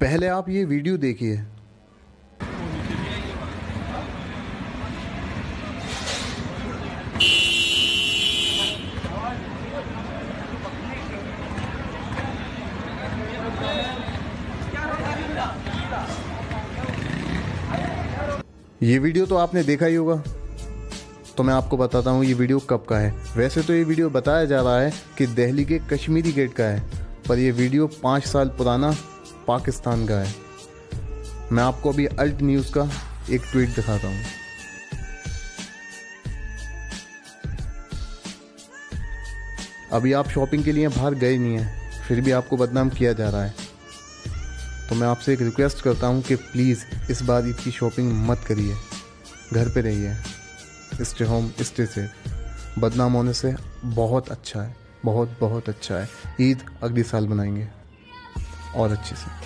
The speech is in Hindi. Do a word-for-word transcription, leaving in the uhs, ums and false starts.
पहले आप ये वीडियो देखिए। ये वीडियो तो आपने देखा ही होगा, तो मैं आपको बताता हूँ ये वीडियो कब का है। वैसे तो ये वीडियो बताया जा रहा है कि दिल्ली के कश्मीरी गेट का है, पर ये वीडियो पाँच साल पुराना पाकिस्तान का है। मैं आपको अभी अल्ट न्यूज़ का एक ट्वीट दिखाता हूँ। अभी आप शॉपिंग के लिए बाहर गए नहीं हैं, फिर भी आपको बदनाम किया जा रहा है। तो मैं आपसे एक रिक्वेस्ट करता हूँ कि प्लीज़ इस बार ईद की शॉपिंग मत करिए, घर पे रहिए, स्टे होम, स्टे सेफ। बदनाम होने से बहुत अच्छा है, बहुत बहुत अच्छा है। ईद अगले साल मनाएंगे और अच्छे से।